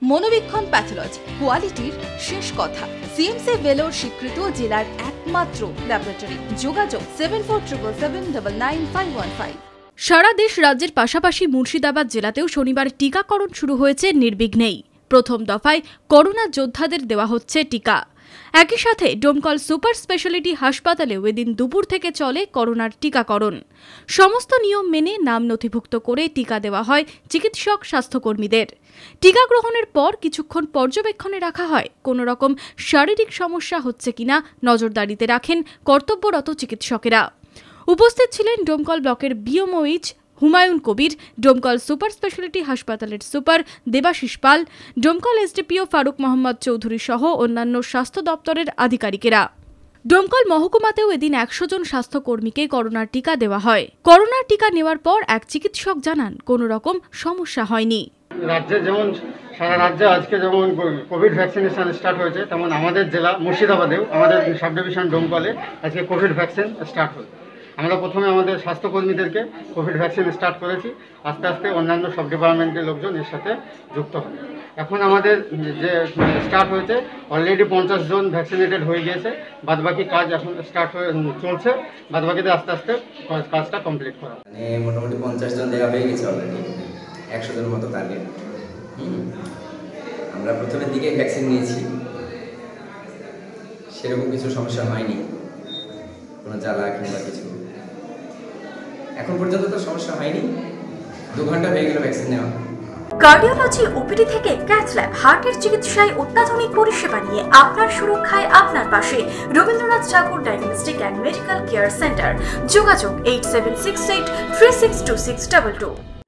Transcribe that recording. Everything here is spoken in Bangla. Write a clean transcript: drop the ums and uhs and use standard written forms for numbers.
মনোবীক্ষণ প্যাথোলজি, কোয়ালিটির শেষ কথা। সিএমসি ভেলোর স্বীকৃত জেলার একমাত্র ল্যাবরেটরি। যোগাযোগ 7477799515। সারা দেশ রাজ্যের পাশাপাশি মুর্শিদাবাদ জেলাতেও শনিবার টিকাকরণ শুরু হয়েছে নির্বিঘ্নেই। প্রথম দফায় করোনা যোদ্ধাদের দেওয়া হচ্ছে টিকা। একই সাথে ডোমকল সুপার স্পেশালিটি হাসপাতালেও এদিন দুপুর থেকে চলে করোনার টিকাকরণ। সমস্ত নিয়ম মেনে নাম নথিভুক্ত করে টিকা দেওয়া হয় চিকিৎসক স্বাস্থ্যকর্মীদের। টিকা গ্রহণের পর কিছুক্ষণ পর্যবেক্ষণে রাখা হয়। কোনো রকম শারীরিক সমস্যা হচ্ছে কিনা নজরদারিতে রাখেন কর্তব্যরত চিকিৎসকেরা। উপস্থিত ছিলেন ডোমকল ব্লকের BMOH Humayun Kabir, Domkal super speciality হাসপাতালের সুপার দেবাশিস পাল, ডোমকল এসডিপিও ফারুক মোহাম্মদ চৌধুরী সহ অন্যান্য স্বাস্থ্য দপ্তরের আধিকারিকেরা। ডোমকল মহকুমাতেও এদিন 100 জন স্বাস্থ্যকর্মীকে করোনার টিকা দেওয়া হয়। করোনার টিকা নেওয়ার পর এক চিকিৎসক জানান, কোনো রকম সমস্যা হয়নি। রাজ্যে যেমন সারা রাজ্যে আজকে যেমন কোভিড ভ্যাকসিনেশন স্টার্ট হয়েছে, তেমন আমাদের জেলা মুর্শিদাবাদেও আমাদের সাব ডিভিশন ডোমকলে আজকে কোভিড ভ্যাকসিন স্টার্ট হয়েছে। আমরা প্রথমে আমাদের স্বাস্থ্যকর্মীদেরকে কোভিড ভ্যাকসিন স্টার্ট করেছি, আস্তে আস্তে অন্যান্য সব ডিপার্টমেন্টের লোকজন এর সাথে যুক্ত হবে। এখন আমাদের যে স্টার্ট হয়েছে অলরেডি 50 জন ভ্যাকসিনেটেড হয়ে গিয়েছে, বাদবাকি কাজ এখন স্টার্ট হয়ে চলছে, বাদবাকিতে আস্তে আস্তে কাজটা কমপ্লিট করা। মানে মোটামুটি 50 জন দেওয়া হয়ে গেছে অলরেডি, 100 জনের মতো টার্গেট। আমরা প্রথমের দিকে ভ্যাকসিন নিয়েছি, সেরকম কিছু সমস্যা হয়নি, কোনো জ্বালা কিংবা কিছু এখন পর্যন্ত তো সমস্যা হয়নি। 2 ঘন্টা হয়ে গেল ভ্যাকসিন নেওয়া। কার্ডিওলজি ওপিডি থেকে ক্যাথ ল্যাব, হার্টের চিকিৎসায় অত্যাধুনিক পরিষেবা নিয়ে আপনার সুরক্ষায় আপনার পাশে Rabindranath Thakur diagnostic and medical care centre. যোগাযোগ 8768362622।